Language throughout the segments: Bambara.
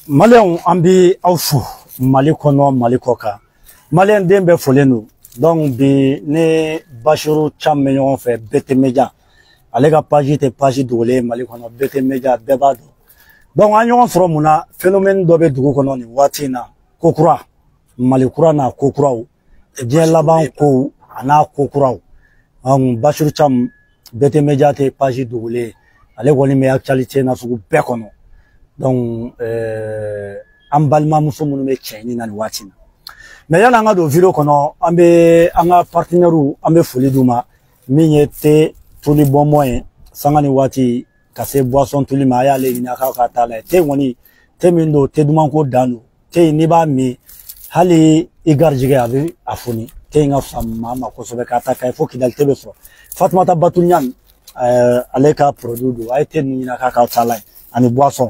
Malien ambi aufu malikono malikoka Malien dembe folenu donc bi ne Bachirou Cham meñon fait BT Media alega page te page dole malikono BT Media bebado donc anyon fro muna phénomène dobe dugu kono ni watina kokura malikura na kokura je laban ko ana kokura Bachirou Cham BT Media te page dole ale woni me actualité na sugu bekono donc ambalma muso munu me cheni na watina mais yala nga do video kono ambe anga partenaire ambe foli duma minye te tuli bon moyen sangani wati kase boisson tuli ma ya le ina ka tala te woni te mindo te duma ko dano te ni ba mi hali igarjige abi afuni te nga famma ma ko sobe ka ta kay foki dal tebe so Fatmata Batulyan aleka produit do ay te ni na ka tala ani boisson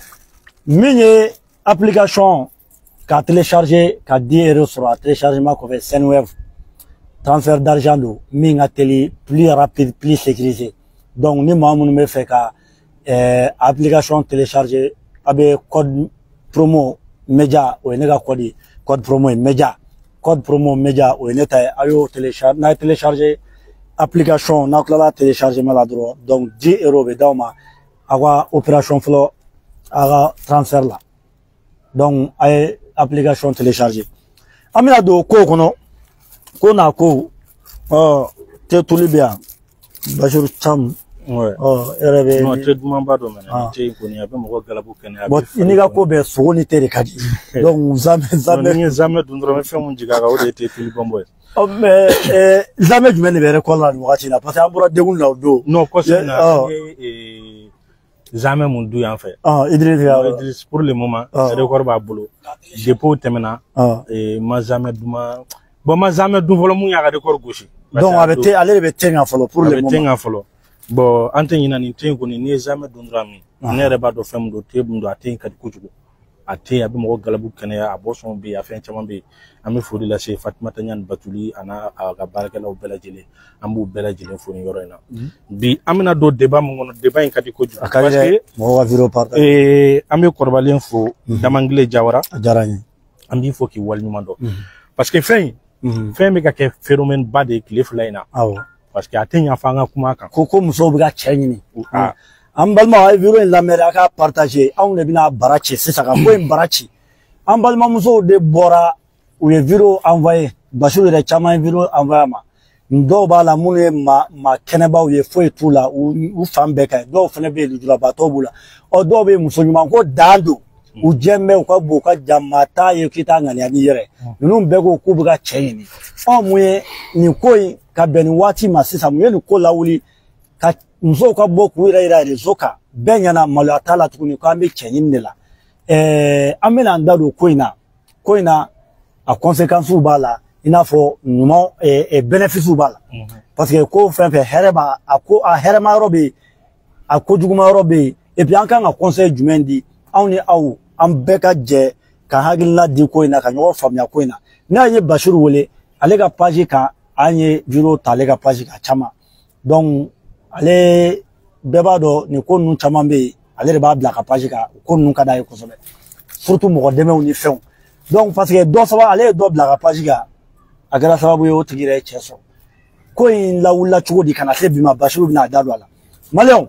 Mini application qu'a téléchargé, qu'a 10 € sur le téléchargement qu'on fait Senwave, transfert d'argent d'eau, minga télé plus rapide, plus sécurisé. Donc, ni moi, mon me fait qu'à application téléchargée avec code promo média ou nega code promo média, code promo média ou neta ayo téléchargé application n'a que la télécharger maladroit. Donc 10 € bedama avoir opération flow à transfert là. Donc, ay application téléchargée. Amina do ko kono ko na ko te tuli bien. Bachirou Cham ouais. Erebe non traitement ba do mena te ko ni abe mo galabu kene abe. But iniga ko be so ni tere kadi. Donc jamais dundro me fe mun jiga ga o de te tuli bomboy. Mais jamais du mene bere ko la wakati na parce que ambura degun la do. Non ko na jamais mon dou en fait. Idriss pour le moment record ba bolo dépôt temena et ma jamais duma bon ma jamais dou volo mun ya record gauche donc avec aller be tenga folo pour le moment tenga folo bon antenya ni tengo ni jamais dou ndrami ne reba do fem do tebu do aten kadi kujugo ate abi mo galabu kene aboson bi afen chama bi ami fodi la chez Fatmata Nyan Batuli ana ga baraka law bela jele ambu bela jele foni yorena bi amina do débat mo ngono débat en kadi ko ju parce que mo wa viro parta ami korbalen fo damangle jawara jarani ambi fo ki wal nyuma do parce que fin mi ka ke phénomène bade ki le flaina parce que atenya fanga kuma kan ko muso bi ga chenyini ambalma ay viro en lamera ka partager on le bina barachi c'est ça ko en barachi ambalma muso de bora ou ye viro envoyé Bachirou de Chama viro envoyé ma ndo ba la mune ma keneba ou ye foi tout là ou fambe ka do fene be lu la batobula o do be muso nyuma ko dando u jemme ko boka jamata ye kita ngani ani yere nunu be ko ku buga cheyini o muye ni koi ka beni wati masisa muye ni ko lawuli ka muso ka boku ira zoka benyana malu atala tukuni ko ambe chenyin de la amena ndado koina a conséquence ou bala ina fo numo bénéfice ou bala parce que ko fait hereba ako a herema robe ako juguma robe et puis en kan a conseil jumendi awni aw am beka je ka hagilla di koina ka nyo famia koina na ye Bachirou wole ale ga page ka anye viro tale ga page ka chama donc ale beba do ni ko nu chama be ale de ba bla ka page ka ko nu ka dai ko sobe surtout mo deme oni feu donc parce que do sawa ale do bla ka page ka agara sababu yo tigire cheso ko in la wula chudi kana se bima Bachirou na dadu ala maleon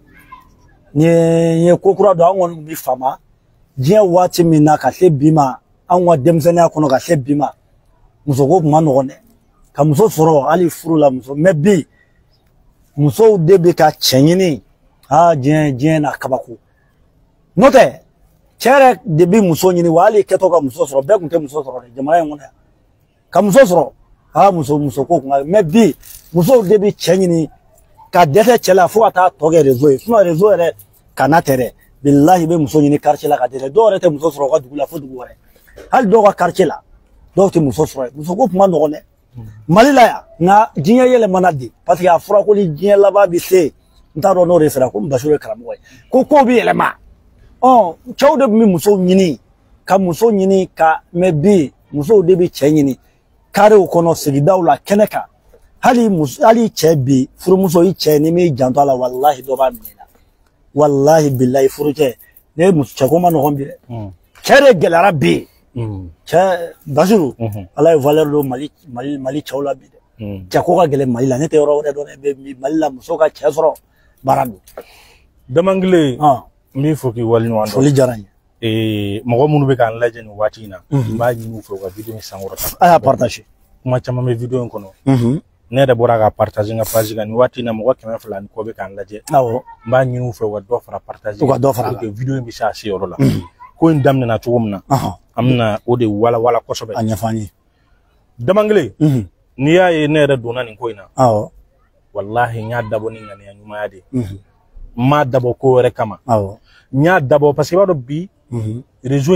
ni ko kura do anwon bi fama je wati mina ka se bima anwa demsene ko no ka se bima muso ko ma no ne ka muso soro ali furu la muso mebi muso debe ka chenyini je na kabako note chere debi muso nyini wali keto ka muso soro be kunte muso soro de jamana ngona ka muso soro muso ko kunga mebi muso debi chenyini ka dete chela fo ata toge rezo suma rezo re kana tere billahi be muso nyini quartier la ka dete do rete muso soro ka dugula fo dugu re hal do ka quartier la do ti muso soro muso ko kuma no ne malila ya na jinya yele manadi parce que afura ko li jinya la ba bi se ntaro no resera ko Bachirou karamo ko bi ele ma chawde mi muso nyini ka mebi muso de bi chenyini kare ko no sigidawla keneka hali chebi furu muso yi che ni mi janto ala wallahi do ba mina wallahi billahi furu che ne muso cɛ ko ma nɔgɔn bi dɛ cɛ de gɛlɛyara bi cɛ Basiru ala ye valeur do Mali cɛw la bi dɛ cɛ ko ka gɛlɛn Mali la ne tɛ yɔrɔ wɛrɛ dɔn dɛ bɛ Mali la muso ka cɛ sɔrɔ baara do Damangile min fɔ k'i waleɲuman dɔn foli diyara n ye mɔgɔ minnu bɛ k'an lajɛ nin waati in na n b'a ɲini u fɛ u ka video in sankɔrɔta a y'a partage kuma caman bɛ video in kɔnɔ ne yɛrɛ bɔra ka partage n ka page kan nin waati in na mɔgɔ 200 ni kɔ bɛ k'an lajɛ awɔ n b'a ɲini u fɛ u ka dɔ fara partage u ka dɔ fara pour que video in bɛ se a se yɔrɔ la ko in daminɛna cogo min na an bɛna o de wala kosɛbɛ a ɲɛfɔ an ye Damangile n'i y'a ye ne yɛrɛ donna nin ko in na awɔ wallahi n y'a dabɔ ni ŋaniya ɲumanya de ye n m'a dabɔ ko wɛrɛ kama awɔ n y'a dabɔ parce que i b'a dɔn bi réseau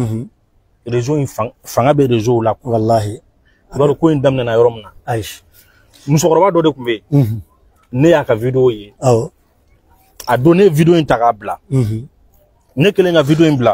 in fanga bɛ réseau la wallahi i b'a dɔn ko in daminɛna yɔrɔ min na ayi musokɔrɔba dɔ de tun bɛ yen ne y'a ka video ye awɔ a don ne video in ta k'a bila ne kelen ka video in bila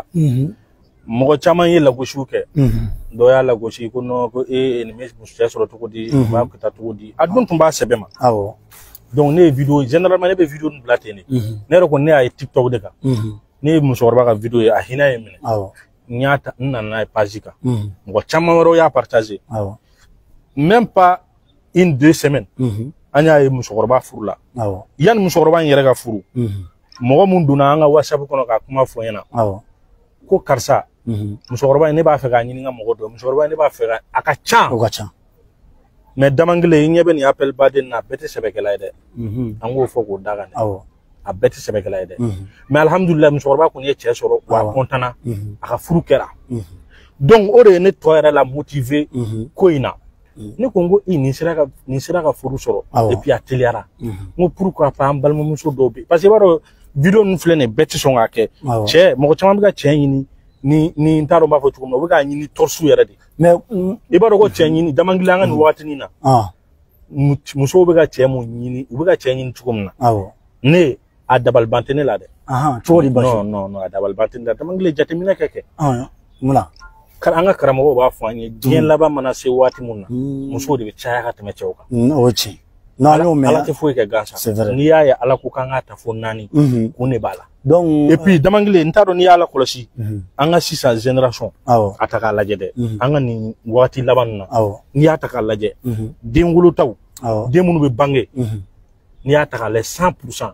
mɔgɔ caman ye lagosiw kɛ dɔw y'a lagosi ko non ko nin bɛ muso cɛ sɔrɔ cogo di nin b'a kɛ cogo di a don tun b'a sɛbɛn ma awɔ donc ne ye video généralement ne bɛ video nin bila ten de ne yɛrɛ ko ne y'a ye TikTok de kan ne ye musokɔrɔba ka video ye a hinɛ ye minɛ awɔ n y'a ta n nana n'a ye page kan mɔgɔ caman wɛrɛw y'a partager awɔ même pas 1-2 semaines an y'a ye musokɔrɔba furu la awɔ yanni musokɔrɔba in yɛrɛ ka furu mɔgɔ mun donna an ka WhatsApp kɔnɔ ka kuma fɔ ɲɛna awɔ ko karisa musokɔrɔba in ne b'a fɛ k'a ɲini ka mɔgɔ dɔ musokɔrɔba in ne b'a fɛ ka a ka ca o ka ca mais Damangile i ɲɛ bɛ nin appel baden na a bɛɛ tɛ sɛbɛkɛla ye dɛ an k'o fɔ k'o da kan dɛ awɔ a bɛɛ tɛ sɛbɛkɛla ye dɛ mais alhamdulillah musokɔrɔba kɔni ye cɛ sɔrɔ wa a kɔntana a ka furu kɛra donc o de ye ne tɔ yɛrɛ la motiver ko in na ne ko n ko nin sera ka furu sɔrɔ et puis a teliyara n ko pourquoi pas an balimamuso dɔw bɛ parce que i b'a dɔn video ninnu filɛ nin bɛɛ tɛ sɔn k'a kɛ cɛ mɔgɔ caman bɛ ka cɛ ɲini ni n t'a dɔn n b'a fɔ cogo min na u bɛ k'a ɲini torche yɛrɛ de mais i b'a dɔn ko cɛ ɲini Damangile an ka nin wagatinin na musow bɛ ka cɛ mun ɲini u bɛ ka cɛ ɲini cogo min na awɔ ne a dabaliban tɛ ne la dɛ cogo di Basiru non a dabaliban tɛ ne la Damangile jateminɛ kɛ munna an ka karamɔgɔw b'a fɔ an ye diɲɛ laban mana se waati mun na musow de bɛ caya ka tɛmɛ cɛw kan o tiɲɛ ala tɛ foyi kɛ gansan n'i y'a ye ala ko k'an k'a ta fo 4 kun de b'a la donc et puis Damangile n t'a dɔn n'i y'a la kɔlɔsi an ka sisan génération a ta k'a lajɛ dɛ an ka nin waati laban nin na n'i y'a ta k'a lajɛ den wolotaw den minnu bɛ bange n'i y'a ta k'a lajɛ 100%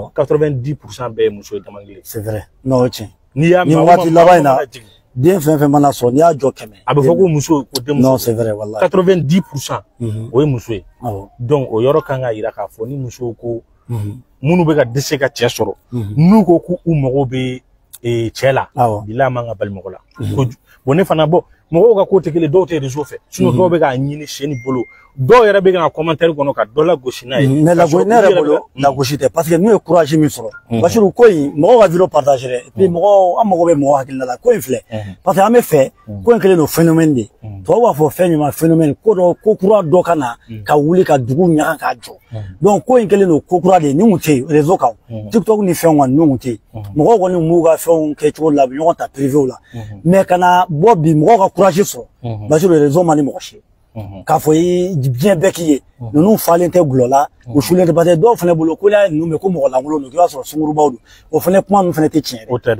90% bɛɛ ye muso ye Damangile c'est vrai non o tiɲɛ n'i y'a nin waati laban in na den fɛn fɛn mana sɔrɔ n'i y'a jɔ 100 a bɛ fɔ ko muso ko den muso non c'est vrai wallahi 90% o ye muso ye donc o yɔrɔ kan ka yira k'a fɔ ni musow ko minnu bɛ ka dɛsɛ ka cɛ sɔrɔ n'u ko k'u mago bɛ cɛ la bila man ka bali mɔgɔ la bon ne fana bɔ mɔgɔw ka ko tɛ kelen dɔw tɛ réseau fɛ sinon dɔw bɛ k'a ɲini sen ni bolo dɔw yɛrɛ bɛ ka commentaire kɔnɔ ka dɔ lagosi n'a ye mais ne yɛrɛ bolo lagosi tɛ parce que n'u ye courage min sɔrɔ Basiru ko in mɔgɔw ka vidéo partager dɛ et puis mɔgɔw an mago bɛ mɔgɔ hakilina la ko in filɛ parce que an bɛ fɛ ko in kɛlen don phénomène de tubabu b'a fɔ fɛn min ma phénomène ko kura dɔ ka na ka wuli ka dugu ɲaga k'a jɔ donc ko in kɛlen don ko kura de ye ni kun tɛ yen réseau kan TikTok ni fɛnw kɔni ni kun tɛ yen mɔgɔw kɔni m'u ka fɛnw kɛ cogo la a bɛ ɲɔgɔn ta privé la mais kana bɔ bi mɔgɔw ka courage sɔrɔ Basiru réseau man di mɔgɔ si k'a fɔ diɲɛ bɛɛ k'i ye ninnu falen tɛ gulɔ la u sulen tɛ parce que dɔw fana bolo ko n'i ninnu mɛn ko mɔgɔ lankolon don i b'a sɔrɔ sungurubaw don o fana kuma ninnu fana tɛ tiɲɛ dɛ o tɛ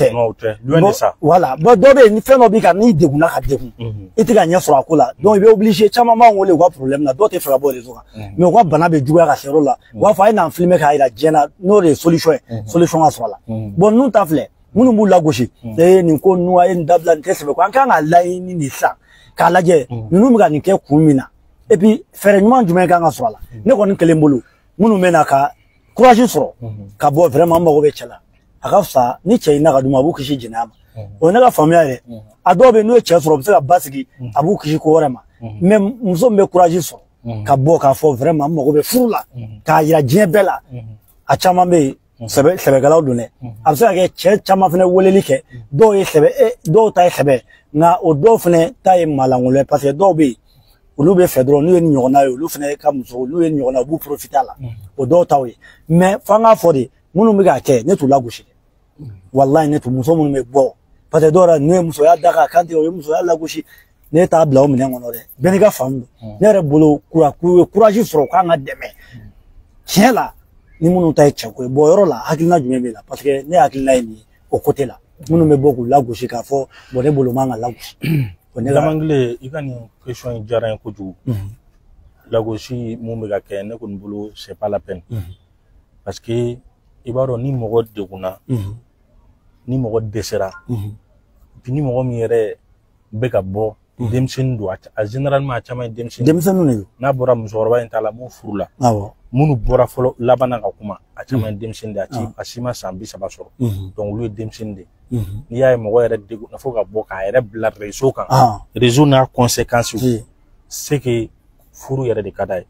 loin de ça voilà bon dɔ bɛ yen ni fɛn dɔ b'i kan n'i degunna ka degun i tɛ ka ɲɛ sɔrɔ a ko la donc i bɛ obligé caman b'an wele u ka problème na dɔw tɛ fɛ ka bɔ réseau kan mais u ka bana bɛ juguya ka se yɔrɔ la u b'a fɔ a ye n'an filmer k'a yira diɲɛ na n'o de ye solution ye solution ka sɔrɔ a la bon ninnu ta filɛ minnu b'u lagosi nin ko ninnu a ye nin dabila nin tɛ sɛbɛn ko an kan ka laɲini de sisan k'a lajɛ ninnu bɛ ka nin kɛ kun min na et puis fɛɛrɛ ɲuman jumɛn kan ka sɔrɔ a la ne kɔni kelen bolo minnu bɛ na ka courage sɔrɔ ka bɔ vraiment an mago bɛ cɛ la a ka fisa ni cɛ in na ka d'u ma a b'u kisi jɛnɛya ma o ye ne ka faamuya yɛrɛ a dɔw bɛ yen n'u ye cɛ sɔrɔ u bɛ se ka basigi a b'u kisi ko wɛrɛ ma mais muso min bɛ courage sɔrɔ ka bɔ k'a fɔ vraiment an mago bɛ furu la k'a yira diɲɛ bɛɛ la a caman bɛ yen sɛbɛkɛlaw don dɛ a bɛ se ka kɛ cɛ caman fana weleli kɛ dɔw ye sɛbɛ dɔw ta ye sɛbɛ nka o dɔw fana ta ye malankolon ye parce que dɔw bɛ yen olu bɛ fɛ dɔrɔn n'u ye nin ɲɔgɔnna ye olu fana ka muso n'u ye nin ɲɔgɔnna u b'u profiter a la o dɔw t'aw ye mais f'an k'a fɔ de minnu bɛ k'a kɛ ne t'u lagosi dɛ walayi ne t'u muso minnu bɛ bɔ parce que dɔw yɛrɛ n'u ye musoya da k'a kantigɛ o ye musoya lagosi ne t'a bila o minɛn kɔnɔ dɛ bɛɛ n'i ka faamu don ne yɛrɛ bolo courage sɔrɔ k'an ka dɛmɛ tiɲɛ la ni minnu ta ye cɛko ye bon yɔrɔ la hakilina jumɛn bɛ la parce que ne hakilina ye nin ye au côté là. Nous me beaucoup là gauche k'a fort bon les bolomans là gauche. On est là. Anglais, il y a une question qui est ko la gauche mon mega ken ko bolo c'est pas la peine. Parce que il va ni mo de kuna ni mo de sera. Puis ni mo mi yere beka bo demsin do a généralement chama demsin ne na bora musoroba intala mo furula awo munu bora folo labana ka kuma a chama demsin de a ci asima sambi sabasoro donc lu demsin de ni ya mo yere de na fo ka bo ka yere bla réseau kan réseau na conséquence c'est que furu yere de kadai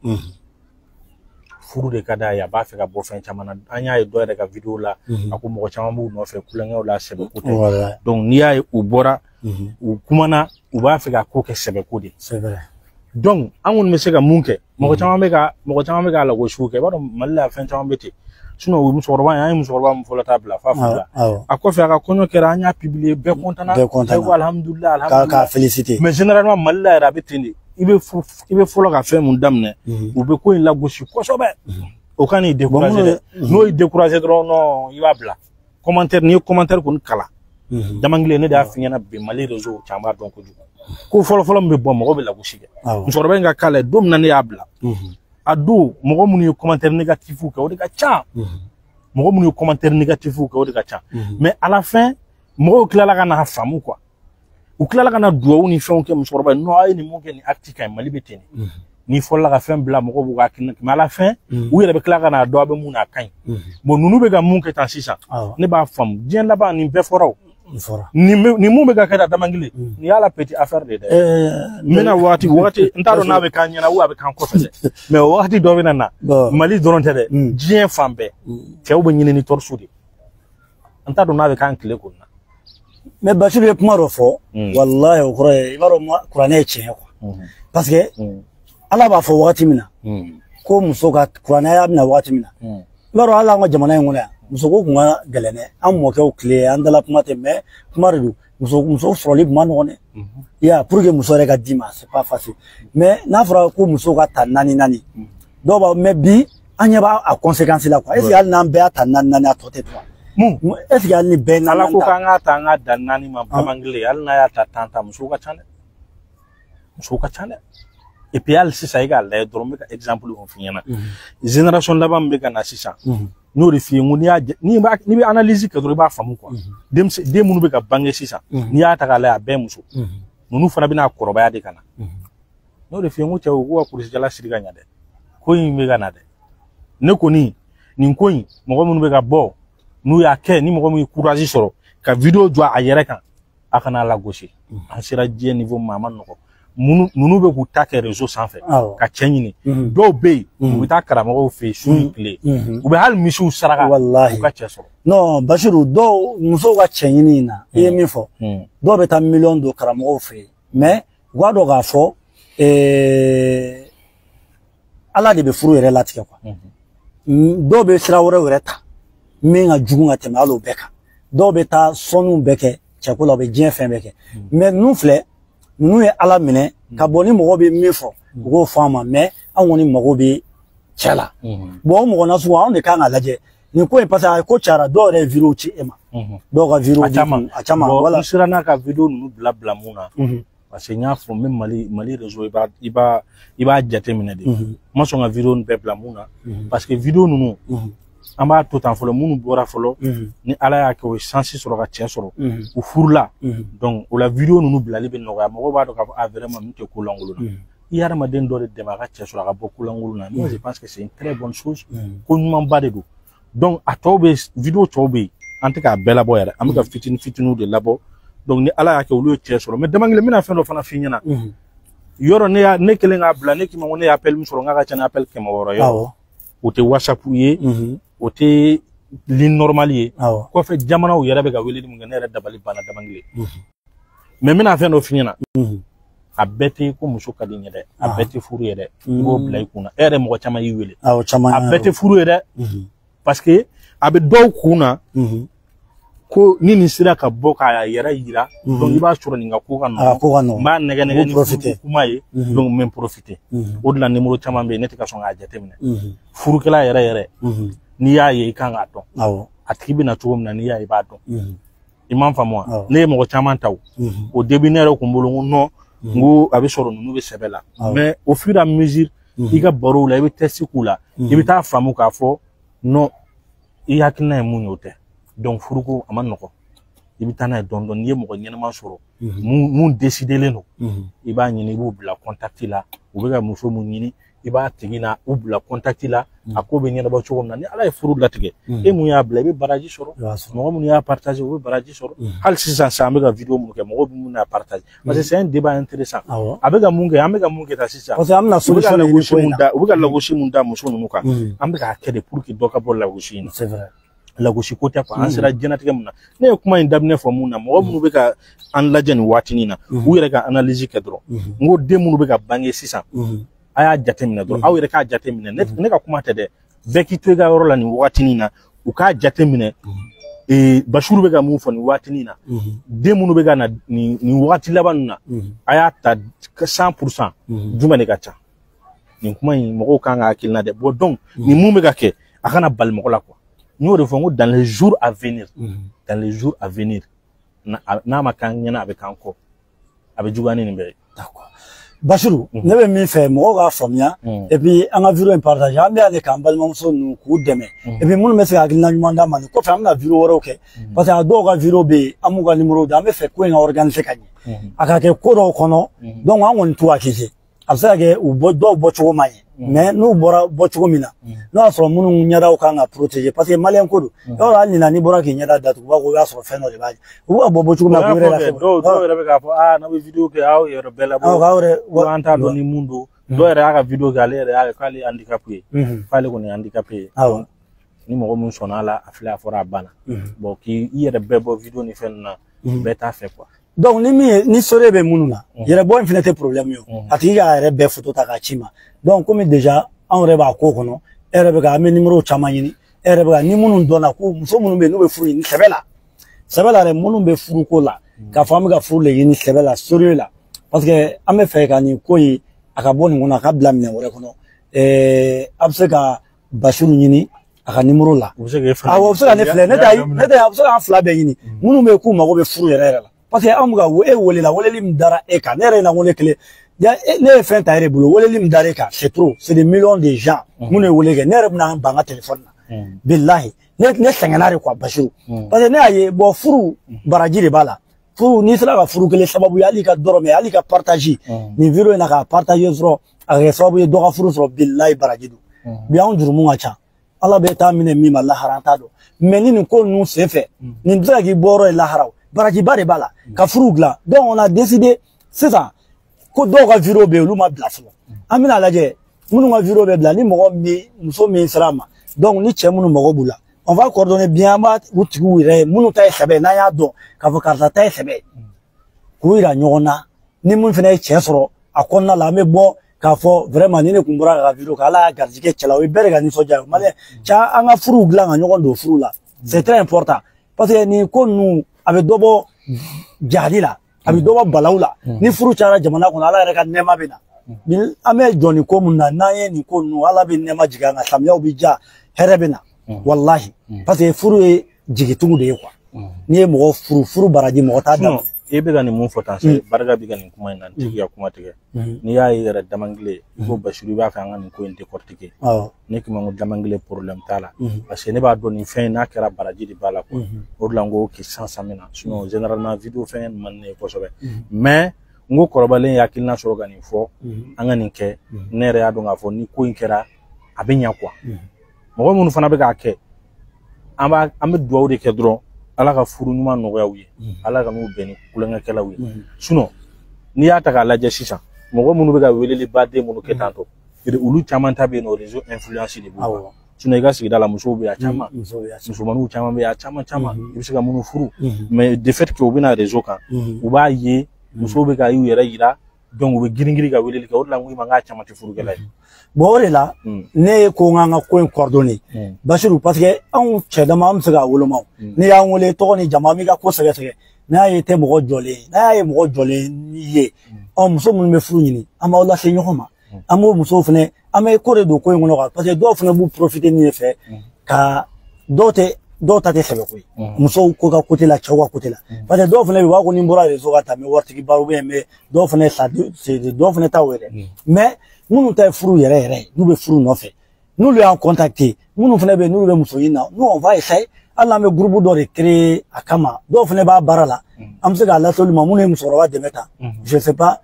furu de kadai ya ba fe ka bo fen chama na anya e do yere ka video la ako mo chama bu no fe kulenga la sebe kote donc ni ya u bora ou kumana ou ba fe ka ko ke sebe kodi c'est vrai donc angun me se ka munke mo chama me ka la go shuke ba do malla fen chama beti sinon ou musorba ya musorba mu fola tabla fa fula ako fe ka konyo kera anya publier be contana ko alhamdulillah ka féliciter mais généralement malla ra betini ibe folo ka fe mun damne ou be ko la go shu ko so be o kan i décourager no i décourager dron non il va bla commentaire ni commentaire ko kala Damangle ne da finya na be mali réseau chamba donc ko folo mbe bom mo be la gushige nsoro be nga kala dom na ne abla adu mo mu ni commentaire négatif ka o de ka cha mo mu ni commentaire négatif ka o de ka cha mais à la fin mo klala kana famu quoi ou klala kana duo ni fon ke nsoro be no ay ni mo ke ni actika mali beteni ni fola ka fin bla mo ko bu ka kin mais à la fin ou yele be klala kana do be mu na kan bon nunu be ga mun ke tan sisa ne ba fam dien la ba ni be foro ni mu be ga kada Damangle ni yala petit affaire de mena wati ntaro na be kan yana wa be kan ko fede mais wati do be na mali doronte de dien fambe te o be nyini ni torsudi ntaro na be kan kile ko na mais Bachir ye kuma rofo wallahi o kore ibaro Qur'an che ko parce que ala ba fo wati mina ko muso ka Qur'an ya mina wati mina ibaro ala ngo jamana ngona muso ko kuma galene am mo ke o clé andala kuma te mais kuma redu muso froli kuma no ne ya pour que muso rega dima c'est pas facile mais na fera ko muso ka ta nani do ba mais bi anya ba a conséquence la quoi est-ce qu'il y a nan be ta nani a tote toi est-ce qu'il y a ni ben ala ko ka nga ta nga dan nani ma Damangle al na ya ta tanta muso ka chane et puis al sisa iga la dorme ka exemple on finyana génération là ba mbeka na sisa no refi nguni ya ni be analyse ka do ba famu quoi dem munu be ka bange sisa ni ya ta kala ya be muso nunu fana bina koroba ya de kana no refi ngu cha ko kurisi jala siriga nya de ko yimbe kana de ne ko ni ko yi mo munu be ka bo nu ya ke ni mo mu courage soro ka video jwa a yere kan akana la gauche an sira je niveau mama no nunu be ku ta ke réseau sans fait ka chenyini do be u ta karama o fe su play u be hal misu saraka wallahi ka cheso non Bashiru do muso ka chenyini na e mi fo do be ta million do karama o fe mais gwa do ga fo ala de be furu yere latike quoi do be sira wore ta minga jugunga teme alo beka do be ta sonu beke chakula be dien fin beke mais nous flé nous est ala mine ka boni mo be mifo go fama mais awoni mo be chala bo mo na so on de kan alaje ni ko e pasa ko chara do re viro chi ema do ga viro achama wala sira na ka video nu bla bla muna parce que nya fo même mali réseau iba jate mine de mo so nga video nu bla muna parce que video nu amba tout en folo munu bora folo ni ala ya ko sensi soro ka tien soro u furla donc o la vidéo nunu blali be no ga mo ba do ka vraiment mute ko langolo na yara ma den do de ka tien soro ka bokku langolo na moi je pense que c'est une très bonne chose ko nyum ba de do donc a tobe vidéo tobe en tout cas bela boyara am ka fitinu de labo donc ni ala ya ko lu tien soro mais Damangle mina fendo fana finyana yoro ne kelenga bla ne ki mo ne appel mu soro nga ka chana appel ke mo woro yo o te WhatsApp ye o te ligne normale ye ko fe jamana o yere be ga weli mun ne dabali bana Damangle mais mina fe no finyana a beti ko muso kadi nyede a beti furu yede bo blay kuna ere mo chama yi weli a beti furu yede parce que abe do kuna ko ni sira ka boka ya yere yira donc iba sura ni nga ko kan ma nege ni kuma ye donc même profiter o de la numéro chama be netika so nga jatemine furu kala yere ni ya ye kan ga don atiki bi na tuwum na ni ya ba don imam fa moi ne mo chaman taw au début ne ko mbolo non ngo abi soro nu be sebela mais au fur et à mesure i ka baro la i be test ku la i be ta famu ka fo non i hakina mu nyote donc furuko amanoko i be tana don don ye mo nyenama soro mun décider le no i ba nyini bu bla contact la u be ka muso mu nyini i ba tigina u bla contact la ako be nyana ba chogom na ni ala e furu latige e mu ya bla be baraji soro mo mu ya partager u be baraji soro hal sisan sa me ga video mu ke mo mu na partager parce que c'est un débat intéressant abega munge amega munge ta sisan parce que amna solution la goshi munda u be la goshi munda muso nu ka amega kede pour que doka bol la goshi c'est vrai la goshi ko ta ko an sera jenatige mun na ne kuma indabne fo mun na mo mu be ka an lajani watini na u yere ka analyse ke dro ngo de mu be ka bange sisan aya jatemina dro aw yere ka jatemina ne ka kuma tede beki to ga yoro la ni watini na u ka jatemina bashuru be ga mu fo ni watini na de mu be ga na ni wati laban na aya ta 100% juma ne ka cha ni kuma ni mo ka nga akil na de bo donc ni mu be ga ke akana bal mo la quoi nous revenons dans les jours à venir dans les jours à venir na makanya avec encore avec jugani ni be d'accord Bashirou, ne be min fɛ mɔgɔw ka faamuya et puis an ka vidéo in partage an bɛ ale k'an balimamuso ninnu k'u dɛmɛ et puis minnu bɛ se ka hakilina ɲuman d'a ma nin kɔfɛ an bɛna vidéo wɛrɛw kɛ parce que a dɔw ka vidéo bɛ yen an b'u ka numéro di an bɛ fɛ ko in ka organiser ka ɲɛ a ka kɛ ko dɔw kɔnɔ donc an kɔni t'u hakili a bɛ se ka kɛ dɔw bɔcogo man ɲɛ mais n'u bɔra bɔcogo min na n'o y'a sɔrɔ minnu ɲɛdaw kan ka protéger parce que malien ko don yɔrɔ hali nin na n'i bɔra k'i ɲɛda datugu u b'a fɔ o y'a sɔrɔ fɛn dɔ de b'a ɲɛ u bɛ ka bɔ bɔcogo min na k'u yɛrɛ lafiyɛ dɔw yɛrɛ bɛ k'a fɔ n'a bɛ vidéo kɛ aw yɛrɛ bɛɛ labɔ an t'a dɔn ni mun don dɔw yɛrɛ y'a ka vidéo kɛ ale yɛrɛ y'a kɛ k'ale handicapé ye k'ale kɔni ye handicapé ye ni mɔgɔ min sɔnna a la a filɛ a fɔra a banna bon k'i yɛrɛ bɛɛ bɔ vidéo ni fɛn ninnu na bɛɛ t'a fɛ quoi donc ni sore bɛ minnu na yɛrɛ bɔ in fɛnɛ tɛ problème ye a tigi k'a yɛrɛ bɛɛ photo ta k'a ci ma donc komi déjà anw yɛrɛ b'a ko kɔnɔ e yɛrɛ bɛ ka an bɛ numéro caman ɲini e yɛrɛ bɛ ka ni minnu dɔnna ko muso minnu bɛ yen n'u bɛ furu ɲini sɛbɛ la yɛrɛ minnu bɛ furu ko la k'a fɔ an bɛ ka furu le ɲini sɛbɛ la sérieux la parce que an bɛ fɛ ka nin ko in a ka bɔ nin kɔnɔ a ka bila minɛn wɛrɛ kɔnɔ a bɛ se ka Basiru ɲini a ka numéro la o bɛ se ka ne filɛ ne tɛ a bɛ se ka an fila bɛɛ ɲini minnu bɛ yen k'u mago bɛ furu yɛrɛ la parce que anw bɛ ka e welela weleli min dara e kan ne yɛrɛ na wele kelen ne ye fɛn ta yɛrɛ bolo weleli min dara e kan c'est trop c'est des millions de gens minnu ye wele kɛ ne yɛrɛ bɛna ban n ka téléphone na bilahi ne sɛgɛnna de quoi Basiru parce que ne y'a ye bon furu baraji de b'a la furu n'i sera ka furu kelen sababu ye hali ka dɔrɔmɛ hali ka partage nin vidéo in na ka partage dɔrɔn a ka kɛ sababu ye dɔ ka furu sɔrɔ bilahi baraji don bi anw jurumu ka ca ala bɛ taa minɛ min ma lahara an t'a dɔn mais ni nin ko ninnu sen fɛ nin bɛ se ka k'i bɔ yɔrɔ ye laharaw barajiba de b'a la ka furu dilan donc on a décidé sisan ko dɔw ka vidéo bɛ yen olu ma bila fɔlɔ an bɛna lajɛ minnu ka vidéo bɛ bila ni mɔgɔ min muso min sera a ma donc ni cɛ minnu mago b'u la on va coordonner bien an b'a u tigiw yɛrɛ minnu ta ye sɛbɛ ye n'an y'a dɔn k'a fɔ karisa ta ye sɛbɛ ye k'u yira ɲɔgɔn na ni min fana ye cɛ sɔrɔ a kɔnɔna la an bɛ bɔ k'a fɔ vraiment ni ne kun bɔra ka vidéo kɛ ala y'a garijɛgɛ cɛla o ye bɛɛ de ka nisɔndiya ye maliyɛn ca an ka furuw dilan ka ɲɔgɔn don furu la c'est très important parce que nin ko ninnu a bɛ dɔ bɔ jahili la a bɛ dɔ bɔ balawu la ni furu cayara jamana kɔnɔ ala yɛrɛ ka nɛɛma bɛ na an bɛ jɔ nin ko mun na n'an ye nin ko ninnu ala bɛ nɛɛma jigin an kan samiyaw bɛ ja hɛrɛ bɛ na walahi parce que furu ye jigitugu de ye quoi n'i ye mɔgɔ furu baraji mɔgɔ t'a daminɛ e bɛ ka nin mun fɔ tan se barika bɛ ka nin kuma in na tigi ka kuma tigɛ n'i y'a ye yɛrɛ damangile i ko Basiru i b'a fɛ an ka nin ko in décortiquer ne k'i ma ko damangile problème t'a la parce que ne b'a dɔn nin fɛn in n'a kɛra baraji de b'a la quoi o de la n ko k'i sansan min na sinon généralement vidéo fɛn man ne ye kosɛbɛ mais n ko kɔrɔbalen ye hakilina sɔrɔ ka nin fɔ an ka nin kɛ ne yɛrɛ y'a dɔn k'a fɔ ni ko in kɛra a bɛ ɲɛ quoi mɔgɔ minnu fana bɛ k'a kɛ an bɛ dugawu de kɛ dɔrɔn ala ka furu ɲuman nɔgɔyaw ye ala ka n'u bɛn ni kulonkɛkɛlaw ye sinon n'i y'a ta k'a lajɛ sisan mɔgɔ minnu bɛ ka weleli baden minnu kɛ tantɔ olu caman ta bɛ yen nɔ réseau influence de b'u sinon i ka sigida la musow bɛ yen a caman musomaninw caman bɛ yen a caman i bɛ se ka minnu furu mais de fait que u bɛna réseau kan u b'a ye musow bɛ ka y'u yɛrɛ yira donc u bɛ girin-girin ka weleli kɛ o de la n ko i ma n k'a caman tɛ furukɛla ye bon o de la ne ye ko n ka ko in coordonner Basiru parce que anw cɛ dama an bɛ se k'a woloma n'i y'an wele tɔgɔ ni jamu an b'i ka ko sɛgɛsɛgɛ n'a y'a ye tɛ mɔgɔ jɔlen ye n'a y'a ye mɔgɔ jɔlen ye muso minnu bɛ furu ɲini an b'aw lase ɲɔgɔn ma an b'o musow fɛnɛ an bɛ ko de don ko in kɔnɔ parce que dɔw fɛnɛ b'u profiter nin de fɛ ka dɔw tɛ dɔw ta tɛ sɛbɛ ko ye musow ko ka côté la cɛw ka côté la parce que dɔw fana bɛ yen u b'a ko ni n bɔra réseau ka ta n bɛ waritigi baro mais dɔw fana dɔw fana ta o yɛrɛ mais minnu ta ye furu yɛrɛ yɛrɛ n'u bɛ furu nɔfɛ n'olu y'an contacté minnu fana bɛ yen n'olu bɛ muso ɲini na nous on va essayer hali n'an bɛ groupe dɔ de créer a kama dɔw fana b'a baara la an bɛ se k'a lase olu ma minnu ye musokɔrɔba dɛmɛ ta je sais pas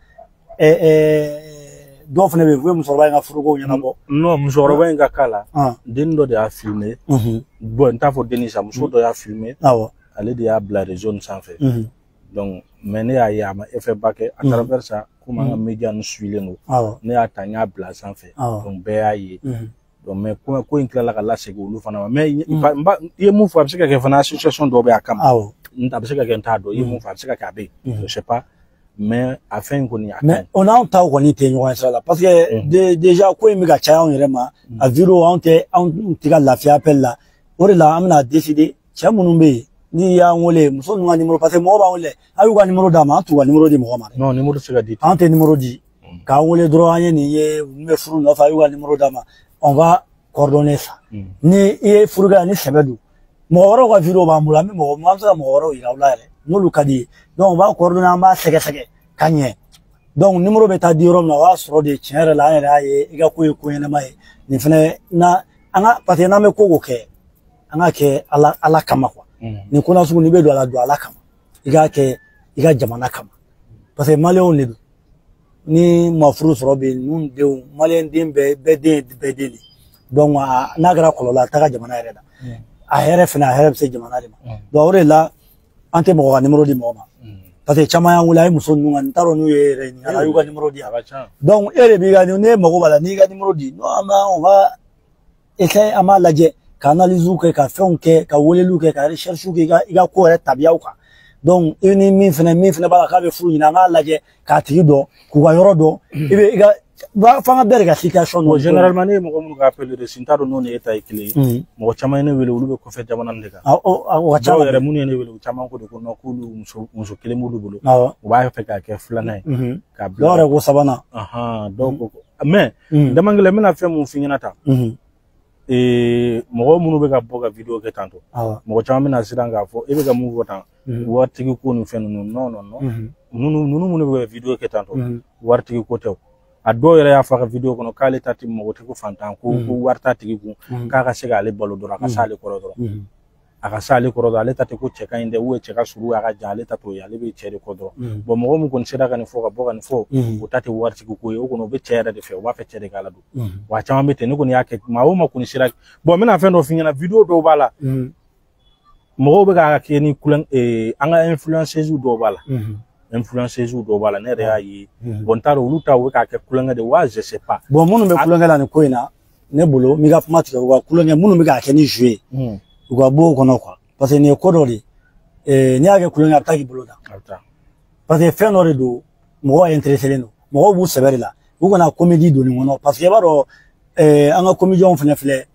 dɔw fana bɛ yen u ye musokɔrɔba in ka furuko ɲɛnabɔ non musokɔrɔba in ka cas la den dɔ de y'a filmé bon n t'a fɔ denni sa muso dɔ y'a filmé ale de y'a bila réseau nin sanfɛ donc mais ne y'a ye a ma effet ba kɛ à travers ça komi an ka média nin suivilen don ne y'a ta n y'a bila sanfɛ donc bɛɛ y'a ye donc mais ko in tilala ka lasegin olu fana ma mais i ye mun fɔ a bɛ se ka kɛ fana association dɔw bɛ a kama a bɛ se ka kɛ n t'a dɔn i ye mun fɔ a bɛ se ka kɛ a bɛ yen je sais pas mais a fɛn kɔni a mais on n'anw taw kɔni tɛ ɲɔgɔn ye sira la parce que déjà ko in bɛ ka caya anw yɛrɛ ma a vidéo anw tɛ ka lafiya appel la o de la an bɛna décider cɛ minnu bɛ yen n'i y'an wele muso ninnu ka numéro parce que mɔgɔ b'an wele a y'u ka numéro d'a ma an t'u ka numéro di mɔgɔ ma dɛ non numéro tɛ se ka di an tɛ numéro di k'an wele dɔrɔn an ye nin ye n bɛ furu nɔfɛ a y'u ka numéro d'a ma on va coordonner ça ni i ye furu kɛ ni sɛbɛ don mɔgɔ wɛrɛw ka vidéo b'an bolo an bɛ se ka mɔgɔ wɛrɛw yira u la yɛrɛ n'olu ka di ye donc on va coordonner an b'a sɛgɛsɛgɛ ka ɲɛ donc numéro bɛ taa di yɔrɔ min na o y'a sɔrɔ de tiɲɛ yɛrɛ la an yɛrɛ y'a ye i ka ko ye ko ɲɛnama ye nin fɛnɛ na an ka parce que n'an bɛ ko kɛ an ka kɛ ala kama quoi nin ko nasugu n'i bɛ don a la don ala kama i k'a kɛ i ka jamana kama parce que maliyɛnw de don ni ma furu sɔrɔ bɛ yen ninnu denw maliyɛn den bɛɛ den de donc n'a kɛra kɔlɔlɔ a taga jamana yɛrɛ la a hɛrɛ fɛnɛ a hɛrɛ bɛ se jamana de ma donc o de la an tɛ mɔgɔ ka numéro di mɔgɔ ma parce que caman y'an wele a ye muso ninnu kan n t'a dɔn n'u ye yɛrɛ ɲininka a y'u ka numéro di yan donc e de b'i ka ne mago b'a la n'i ka numéro di on va essayer an b'a lajɛ ka analyse kɛ ka fɛnw kɛ ka weleliw kɛ ka recherche kɛ i ka ko yɛrɛ tabiyaw kan donc i ni min fɛnɛ b'a la k'a bɛ furu ɲini an k'a lajɛ k'a tigi dɔn k'u ka yɔrɔ dɔn i bɛ i ka f'an ka bɛɛ de ka situation dɔn généralement ne ye mɔgɔ minnu ka appel reçu n t'a dɔn n'o ni e ta ye kelen ye mɔgɔ caman ye ne wele olu bɛ kɔfɛ jamana nin de kan dɔw yɛrɛ minnu ye ne wele u caman ko de ko non k'olu muso kelen b'olu bolo u b'a fɛ k'a kɛ filanan ye k'a bila dɔw yɛrɛ ko sabanan dɔw ko mais damankɛlɛ n bɛna fɛn mun f'i ɲɛna tan mɔgɔ minnu bɛ ka bɔ ka vidéo kɛ tantɔ mɔgɔ caman bɛna siran k'a fɔ e bɛ ka mun fɔ tan waritigi ko ni fɛn ninnu non ninnu minnu bɛ ka vidéo kɛ tantɔ waritigi ko tɛ a dɔw yɛrɛ y'a fɔ a ka vidéo kɔnɔ k'ale ta tɛ mɔgɔ tɛ ko fantan ko wari t'a tigi kun k'a ka se k'ale balo dɔrɔn a ka s'ale kɔrɔ dɔrɔn a ka s'ale kɔrɔ dɔrɔn ale ta tɛ ko cɛ ka ɲi dɛ cɛ ka surun a ka jan ale ta t'o ye ale bɛ cɛ de kɔ dɔrɔn bon mɔgɔ min kɔni sera ka nin fɔ ka bɔ ka nin fɔ o ta tɛ waritigi ko ye o kɔni o bɛ cɛ yɛrɛ de fɛ o b'a fɛ cɛ de k'ala don wa caman bɛ ten ne kɔni y'a kɛ maa o maa kɔni sera bon n bɛna fɛn dɔ f'i ɲɛna vidéo dɔw b'a la mɔgɔw bɛ k'a kɛ ni an ka influenceuse dɔw b'a la influenceuse dɔw b'a la ne yɛrɛ y'a ye bon n t'a dɔn olu ta u bɛ k'a kɛ kulonkɛ de wa je sais pas bon minnu bɛ kulonkɛ la nin ko in na ne bolo n b'i ka kuma tigɛ u ka kulonkɛ minnu bɛ k'a kɛ ni jeu ye u ka bɔ o kɔnɔ quoi parce que nin ye ko dɔ de ye n'i y'a kɛ kulonkɛ a bɛ taa k'i bolo da parce que fɛn dɔ de don mɔgɔw intéressé don mɔgɔw b'u sɛbɛ de la u kana comédie don nin kɔnɔ parce que i b'a dɔn an ka comédiens fɛnɛ filɛ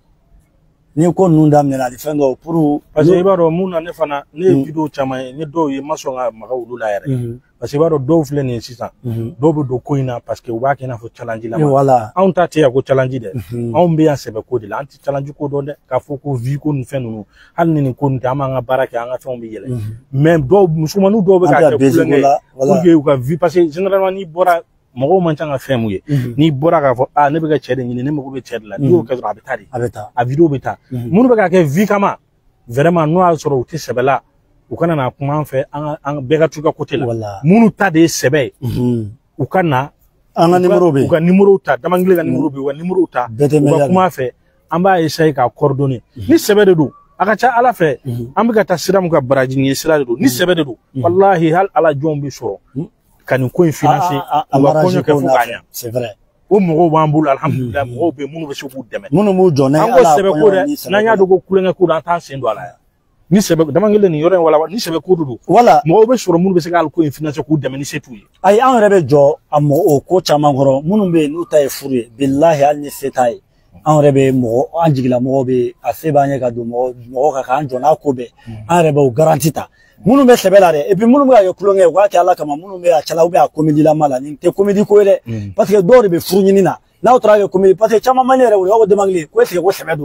ni ko ninnu daminɛna ani fɛn dɔw pour parce que i b'a dɔn mun na ne fana ne ye vidéo caman ye ne dɔw ye n ma sɔn ka maga olu la yɛrɛ parce que i b'a dɔn dɔw filɛ nin ye sisan dɔw bɛ don ko in na parce que u b'a kɛ i n'a fɔ challenge la anw ta tɛ yan ko challenge dɛ anw bɛ yan sɛbɛ ko de la an tɛ challenge ko dɔn dɛ k'a fɔ ko vie ko nin fɛn ninnu hali ni nin ko nin tɛ an b'an ka baara kɛ an ka fɛnw bɛ yɛlɛ mais dɔw musomaninw dɔw bɛ k'a kɛ kulonkɛ ye pour que u ka vie parce que généralement n'i bɔra mɔgɔw man ca ka fɛn mun ye n'i bɔra k'a fɔ ne bɛ ka cɛ de ɲini ne mago bɛ cɛ de la n'i y'o kɛ dɔrɔn a bɛ taa de a vidéo bɛ taa minnu bɛ k'a kɛ vie kama vraiment n'o y'a sɔrɔ u tɛ sɛbɛ la u kana na kuma an fɛ an bɛɛ ka t'u ka côté la minnu ta de ye sɛbɛ ye u ka na an ka numéro bɛ u ka numéro ta Damankele ka numéro bɛ u ka numéro ta u ka kuma fɛ an b'a essayer k'a coordonner ni sɛbɛ de don a ka ca ala fɛ an bɛ ka taa sira min ka baraji nin ye sira de don ni sɛbɛ de don walahi hali ala jɔnw bɛ sɔrɔ ka nin ko in financer u ka kɔɲɔ kɛ fo k'a ɲɛ c'est vrai o mɔgɔw b'an bolo alhamdulilayi mɔgɔw bɛ minnu bɛ se k'u dɛmɛ minnu b'u jɔ an ko sɛbɛ ko dɛ n'an y'a dɔn ko kulonkɛ ko don an t'an sen don a la yan ni sɛbɛ Damankele nin yɔrɔ in wala ni sɛbɛ ko don wala mɔgɔw bɛ sɔrɔ minnu bɛ se k'ale ko in financer k'u dɛmɛ ni se t'u ye ayi an yɛrɛ bɛ jɔ a o ko caman kɔrɔ minnu bɛ yen n'u ta ye furu ye bilahi hali ni se t'a ye an yɛrɛ bɛ mɔgɔ an jigila mɔgɔ bɛ a se b'an ye ka don mɔgɔ kan k'an jɔ n'a ko bɛɛ an yɛrɛ bɛ o garanti ta minnu bɛ sɛbɛ la dɛ et puis minnu bɛ ka kɛ kulonkɛ u k'a kɛ ala kama minnu bɛ a cɛla ou bien a comédie lama la nin tɛ comédie ko ye dɛ parce que dɔw de bɛ furu ɲini na n'aw taara kɛ comédie parce que caman man ne yɛrɛ wele u b'a fɔ Damankele ko est-ce que ko sɛbɛ don wa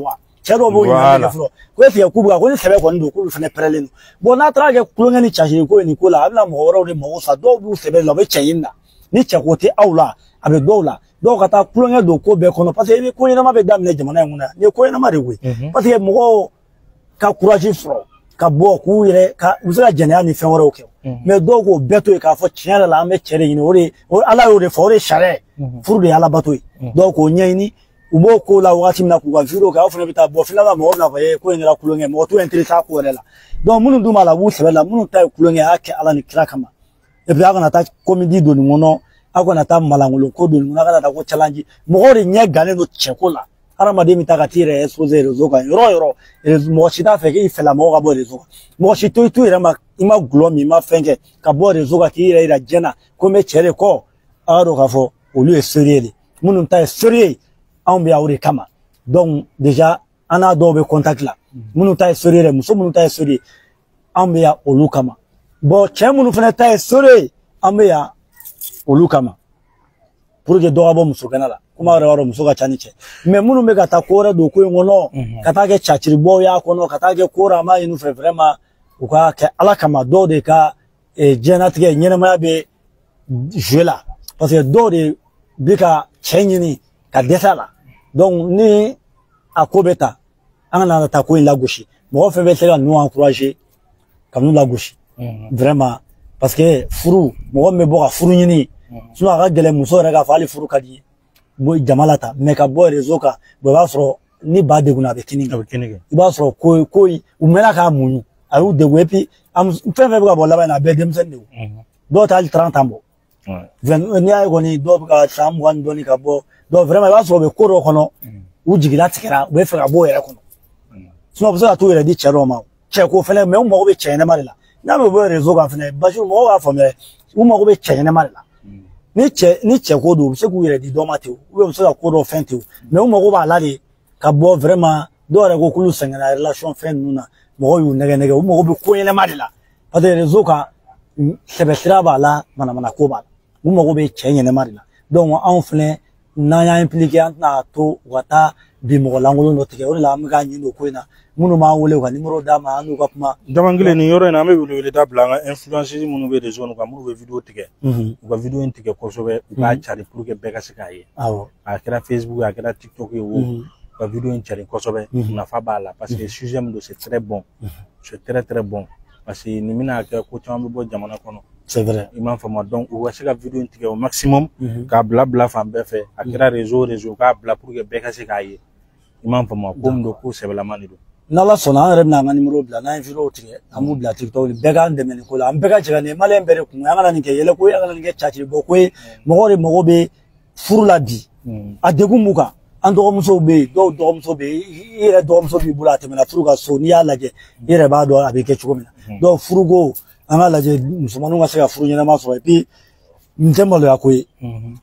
cɛdɔ b'o ɲininka fɔlɔ ko e tigɛ k'u bɛ ko ni sɛbɛ kɔni don k'olu fana pɛrɛlen don bon n'a taara kɛ kulonkɛ ni cɛsiri ko ye nin ko la a bɛna mɔgɔ wɛrɛw de mago sa dɔw b'u sɛbɛ la u bɛ cɛ ɲini na ni cɛko tɛ aw la a bɛ dɔw la dɔw ka taa kulonkɛ don ko bɛɛ kɔnɔ parce que i bɛ ko ɲɛnama bɛ daminɛ jamana in kɔnɔ nin ye ko ɲɛnama de koyi parce que mɔgɔw ka courage sɔrɔ ka bɔ k'u yɛrɛ ka u bɛ se ka jɛnɛya ni fɛn wɛrɛw kɛ mais dɔw k'o bɛɛ to yen k'a fɔ tiɲɛ yɛrɛ la an bɛ cɛ de ɲini o ala y'o de fɔ o de sariya ye furu de ye ala bato ye dɔw k'o ɲɛɲini u b'o ko la wagati min na k'u ka vidéo kɛ aw fana bɛ taa bɔ filanan mɔgɔw bɛna fɔ ko in kɛra kulonkɛ mɔgɔ t'u intéressé a ko yɛrɛ la donc minnu dun b'a la b'u sɛbɛ la minnu ta ye kulonkɛ a y'a kɛ ala ni kira kama et puis aw kana taa comédie don nin kɔnɔ aw kana taa malangolo ko don nin kɔnɔ aw kana taa ko challenge mɔgɔw de ɲɛ gannen don cɛko la hadamaden bɛ taa ka t'i yɛrɛ exposer réseau kan yɔrɔ yɔrɔ mɔgɔ si t'a fɛ k'i fɛla mɔgɔ ka bɔ réseau kan mɔgɔ si to i yɛrɛ ma i ma gulɔ min i ma fɛn kɛ ka bɔ réseau kan k'i yɛrɛ yira diɲɛ na ko n bɛ cɛ de kɔ a ka dɔn k'a fɔ olu ye sérieux de minnu ta ye sérieux ye anw bɛ yan o de kama donc déjà an n'a dɔw bɛ contact la minnu ta ye sérieux dɛ muso minnu ta ye sérieux anw bɛ yan olu kama bon cɛ minnu fana ta ye sérieux an bɛ yan olu kama pour que dɔ ka bɔ muso kɛnɛ la kuma yɛrɛ b'a dɔn muso ka ca ni cɛ mais minnu bɛ ka taa ko wɛrɛ don ko in kɔnɔ ka taa kɛ caciribɔw y'a kɔnɔ ka taa kɛ ko wɛrɛ an b'a ɲini u fɛ vraiment u ka kɛ ala kama dɔw de ka diɲɛlatigɛ ɲɛnɛmaya bɛ jouer la parce que dɔw de bɛ ka cɛ ɲini ka dɛsɛ a la donc ni a ko bɛ ta an ka na taa ko in lagosi mɔgɔ fɛn bɛ se ka ninnu encourager ka ninnu lagosi vraiment parce que furu mɔgɔ min bɛ bɔ ka furu ɲini sinon a ka gɛlɛn muso yɛrɛ k'a fɔ hali furu ka di jama la ta mais ka bɔ réseau kan i b'a sɔrɔ ni ba degunna a bɛ kini kɛ i b'a sɔrɔ ko u mɛnna k'a muɲu a y'u degun et puis fɛn fɛn bɛ ka bɔ laban in na a bɛɛ ye denmisɛnnin de ye dɔw t'a hali 30 ans bɔ n'i y'a ye kɔni dɔw bɛ ka san 20 dɔɔnin ka bɔ donc vraiment i b'a sɔrɔ u bɛ ko dɔ kɔnɔ u jigila tigɛra u bɛ fɛ ka bɔ o yɛrɛ kɔnɔ sinon u bɛ se ka t'u yɛrɛ di cɛ dɔw ma cɛ ko fɛnɛ mais u mago bɛ cɛ ɲɛnɛma de la n'a bɛ bɔ réseau kan fɛnɛ Basiru mɔgɔw b'a faamuya u mago bɛ cɛ ɲɛnɛma de la ni cɛ ko don u bɛ se k'u yɛrɛ di dɔ ma ten u bɛ se ka ko dɔ fɛn ten mais u mago b'a la de ka bɔ vraiment dɔw yɛrɛ ko k'olu sɛgɛnna relation fɛn ninnu na mɔgɔw y'u nɛgɛ nɛgɛ u mago bɛ ko ɲɛnɛma de la parce que réseau kan sɛbɛ sira b'a la manamana ko b'a la u mago bɛ cɛ ɲɛnɛma de la donc anw filɛ n'an y'an impliqué an tɛna to u ka taa bi mɔgɔ lankolon dɔ tigɛ o de la an bɛ k'a ɲini o ko in na minnu b'an wele u ka numéro d'a ma an n'u ka kuma. Damankelen nin yɔrɔ in na an bɛ weleweleda bila an ka influenceurs minnu bɛ réseau kan minnu bɛ vidéo tigɛ u ka vidéo in tigɛ kosɛbɛ u k'a cari pour que bɛɛ ka se k'a ye a kɛra Facebook a kɛra TikTok ye o u ka vidéo in cari kosɛbɛ nafa b'a la parce que sujet min don c'est très bon c'est très bon parce que nin bɛna kɛ ko caman bɛ bɔ jamana kɔnɔ. C'est vrai. I m'a faamu donc u ka se ka vidéo in tigɛ au maximum k'a bila fan bɛɛ fɛ a kɛra réseau k'a bila pour que bɛɛ ka se k'a ye i m'a faamu ko min don ko sɛbɛlama de don. N'Ala sɔnna an yɛrɛ bɛna an ka numéro bila n'an ye vidéo tigɛ an b'u bila TikTok bɛɛ k'an dɛmɛ nin ko la an bɛɛ ka jɛ ka nin maliyɛn bɛɛ de kun an kana nin kɛ yɛlɛ ko ye an kana nin kɛ caciribɔ ko ye mɔgɔw de mago bɛ furu la bi a degun b'u kan an dɔgɔmusow bɛ yen dɔw dɔgɔmuso bɛ yen i yɛrɛ dɔgɔmuso b'i bolo a tɛmɛna furu ka so n'i y'a lajɛ i yɛrɛ b'a dɔn a bɛ kɛ cogo min na donc furuko an ka lajɛ musomaninw ka se ka furu ɲɛnama sɔrɔ et puis n tɛ maloya ko ye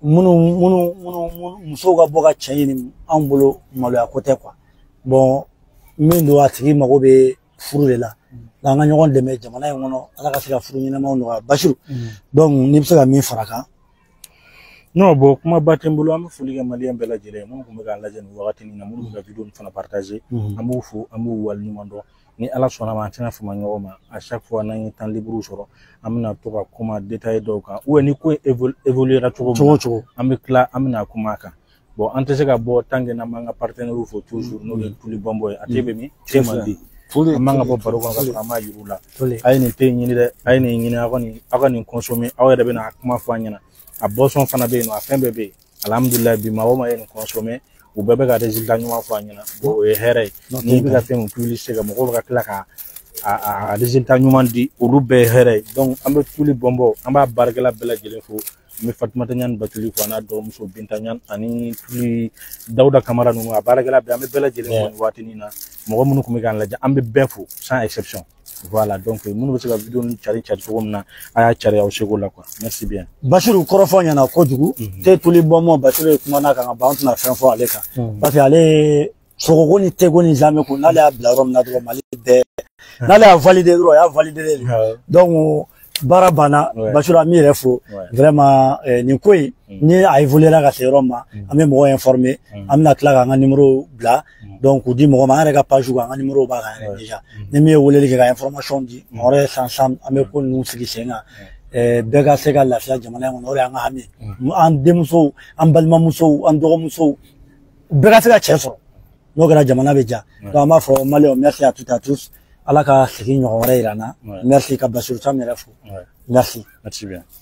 minnu musow ka bɔ ka cɛ ɲini anw bolo maloya ko tɛ quoi bon min don a tigi mago bɛ furu de la an ka ɲɔgɔn dɛmɛ jamana in kɔnɔ ala ka se ka furu ɲɛnamaw nɔgɔya Basiru donc n'i bɛ se ka min fara a kan. Non bon kumaba tɛ n bolo an bɛ foli kɛ maliyɛn bɛɛ lajɛlen minnu tun bɛ k'an lajɛ nin wagati in na minnu bɛ ka vidéo nin fana partager an b'u fo an b'u waleɲuman dɔn ni ala sɔnna ma an tɛna fama ɲɔgɔn ma à chaque fois n'an ye temps libre sɔrɔ an bɛna to ka kuma détaillé dɔw kan ou ni ko évoluera cogo min na an bɛ tila an bɛna kuma a kan bon an tɛ se ka bɔ tant que n'an m'an ka partenaires fo toujours n'o ye Tuli Bɔnbɔn ye a tɛ bɛ min tɛ man di an man ka bɔ baro kɔnɔ ka sɔrɔ an m'a yir'u la a ye nin tɛ ɲini dɛ a ye nin ɲini aw ka nin consommer aw yɛrɛ bɛna kuma fɔ an ɲɛna a boisson fana bɛ yen nɔ a fɛn bɛɛ bɛ yen alhamdulilayi bi maa o maa ye nin consommer u bɛɛ bɛ ka résultat ɲuman fɔ an ɲɛna bon o ye hɛrɛ ye n'i bɛ ka fɛn min publicité kɛ mɔgɔw bɛ ka tila ka a résultat ɲuman di olu bɛɛ ye hɛrɛ ye donc an bɛ Tuli Bɔnbɔn an b'a baarakɛla bɛɛ lajɛlen fo n bɛ Fatumata Ɲani Batuli fo a n'a dɔgɔmuso Binta Ɲani ani Tuli Dawuda Kamara ninnu a baarakɛla bɛɛ an bɛ bɛɛ lajɛlen fo nin waati nin na mɔgɔ minnu tun bɛ k'an lajɛ an bɛ bɛɛ fo sans exception voilà donc minnu bɛ se ka vidéo ninnu cari cogo min na a y'a cari aw seko la quoi merci bien. Basiru kɔrɔfɔ ɲɛna kojugu tɛ Tuli Bɔnbɔn Basiru ye kuma n'a kan ka ban an tɛna fɛn fɔ ale kan parce que ale sogoko ni teko ni zamɛ ko n'ale y'a bila yɔrɔ min na dɔrɔn Mali bɛɛ n'ale y'a validé dɔrɔn o y'a validé de donc bara bana Bachira mi refo vraiment ni koy ni a évolué la ka serum ma am mo informer am na kla ka numéro bla donc di mo ma rega page ka numéro ba ka déjà ni mi wolé ka information di on reste ensemble am ko nu sigi senga bega sega la fiya jamana on ore anga hami an demuso an balma muso an dogo muso bega sega cheso no gara jamana beja donc ma fo malé merci à toutes et à tous ala ka sigi ñoxore irana merci ka Bachir Cham refo merci bien